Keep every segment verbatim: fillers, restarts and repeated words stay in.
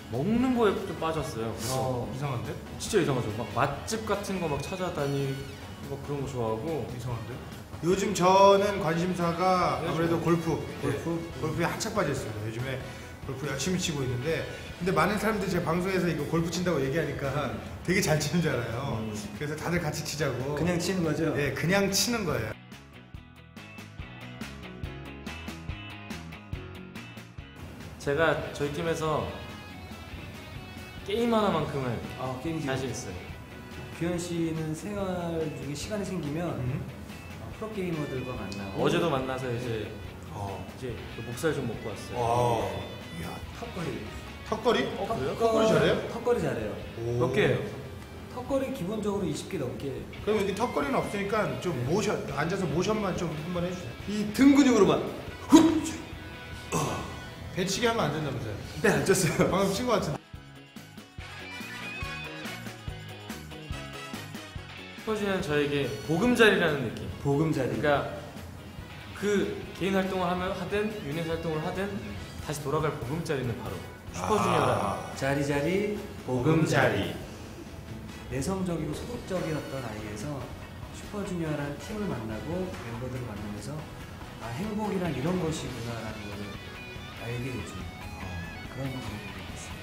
먹는 거에 좀 빠졌어요. 그래서 어, 이상한데? 진짜 이상하죠. 막 맛집 같은 거 막 찾아다니고 막 그런 거 좋아하고. 이상한데? 요즘 저는 관심사가 아무래도 골프, 골프? 네, 골프에 한창 빠졌어요. 요즘에 골프 열심히 치고 있는데, 근데 많은 사람들이 제 방송에서 이거 골프 친다고 얘기하니까 되게 잘 치는 줄 알아요. 음. 그래서 다들 같이 치자고. 그냥 치는 거죠? 네, 그냥 치는 거예요. 제가 저희 팀에서 게임 하나만큼은 아, 게임 자신 있어요. 규현 씨는 생활 중에 시간이 생기면 음. 어, 프로게이머들과 만나고 어제도 만나서 이제 어. 이제 그 목살 좀 먹고 왔어요. 와. 이야. 턱걸이. 턱걸이? 어, 그래요? 턱걸이 잘해요? 턱걸이 잘해요. 오. 몇 개예요? 턱걸이 기본적으로 이십 개 넘게. 그럼 여기 턱걸이는 없으니까 좀 모션, 앉아서 모션만 좀 한번 해주세요. 이 등 근육으로만. 배치기 하면 안 된다면서요? 네, 앉았어요. 방금 친 것 같은데. 슈퍼주니어는 저에게 보금자리라는 느낌. 보금자리. 그러니까 그 개인 활동을 하면 하든 유닛 활동을 하든 다시 돌아갈 보금자리는 바로 슈퍼주니어라는 아. 자리자리 보금자리. 내성적이고 소극적이었던 아이에서 슈퍼주니어라는 팀을 만나고 멤버들을 만나면서 아, 행복이란 이런 것이구나라는 걸 알게 되죠. 그런 감동이 있어요.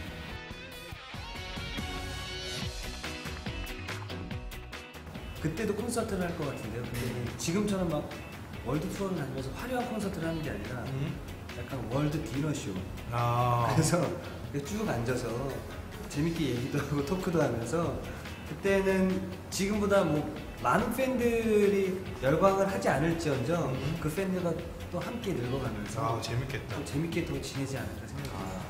그때도 콘서트를 할 것 같은데요. 근데 지금처럼 막 월드 투어를 다니면서 화려한 콘서트를 하는 게 아니라 음. 약간 월드 디너쇼. 아. 그래서 쭉 앉아서 재밌게 얘기도 하고 토크도 하면서 그때는 지금보다 뭐 많은 팬들이 열광을 하지 않을지언정 음. 그 팬들과 또 함께 늙어가면서 아, 재밌겠다. 또 재밌게 또 지내지 않을까 생각합니다. 아.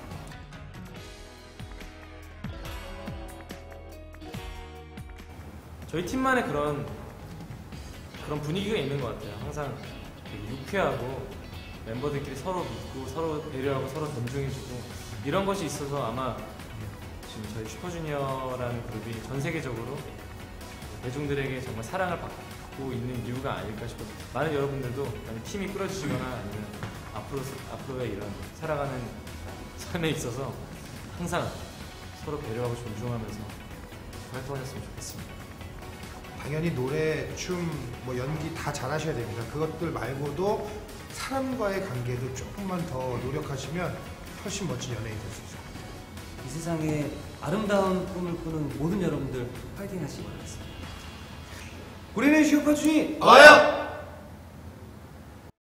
저희 팀만의 그런 그런 분위기가 있는 것 같아요. 항상 되게 유쾌하고 멤버들끼리 서로 믿고 서로 배려하고 서로 존중해주고 이런 것이 있어서 아마 지금 저희 슈퍼주니어라는 그룹이 전 세계적으로 대중들에게 정말 사랑을 받고 있는 이유가 아닐까 싶어요. 많은 여러분들도 만약 팀이 꾸려지시거나 아니면 앞으로 앞으로의 이런 살아가는 삶에 있어서 항상 서로 배려하고 존중하면서 활동하셨으면 좋겠습니다. 당연히 노래, 춤, 뭐 연기 다 잘하셔야 됩니다. 그것들 말고도 사람과의 관계도 조금만 더 노력하시면 훨씬 멋진 연예인이 될 수 있어요. 이 세상에 아름다운 꿈을 꾸는 모든 여러분들 파이팅 하시기 바라겠습니다. 우리는 슈퍼주니 아야!